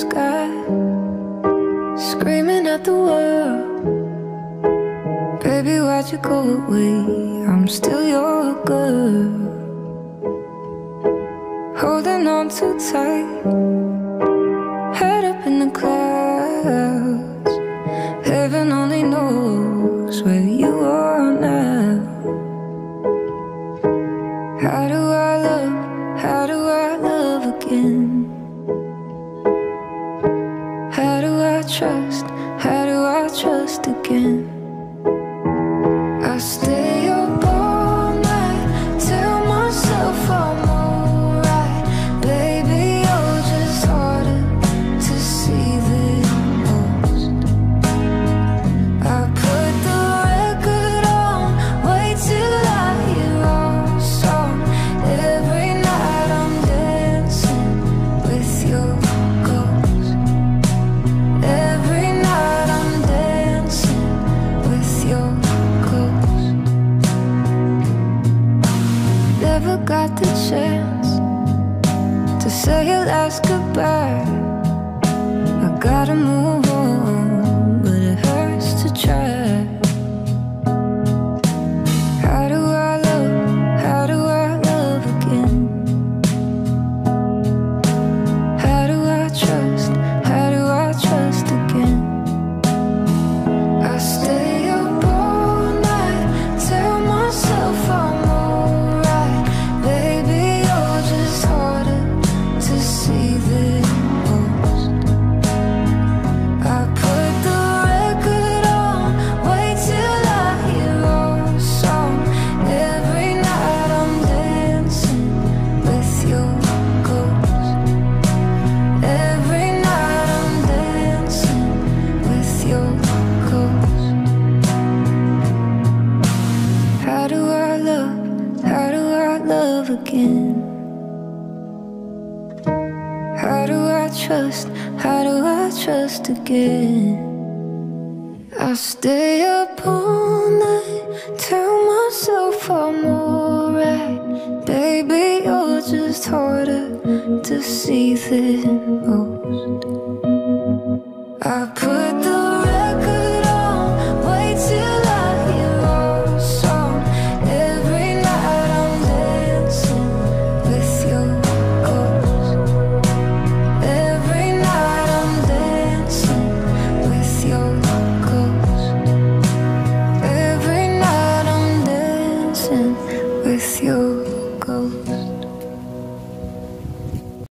sky, screaming at the world. Baby, why'd you go away? I'm still your girl. Holding on too tight, head up in the clouds. Heaven only knows where you are now. How do I love again? How do I trust again? I stay up all night, tell myself I'm alright. Baby, you're just harder to see than most. I put the record on, wait till I hear our song. Every night I'm dancing with your ghost. Every night I'm dancing with your ghost. Never got the chance to say your last goodbye. I gotta move on, but it hurts to try. How do I love again? How do I trust again? I stay up all night, tell myself I'm alright. Baby, you're just harder to see than most. I put the record on, wait till I hear our song. Every night I'm dancing with your ghost. Every night I'm dancing with your ghost. How do I love again? How do I trust again? I stay up all night, tell myself I'm alright. Baby, you're just harder to see than most. I put the record on, wait till I hear our song. Every night I'm dancing with your ghost. Every night I'm dancing with your ghost. Every night I'm dancing with your ghost.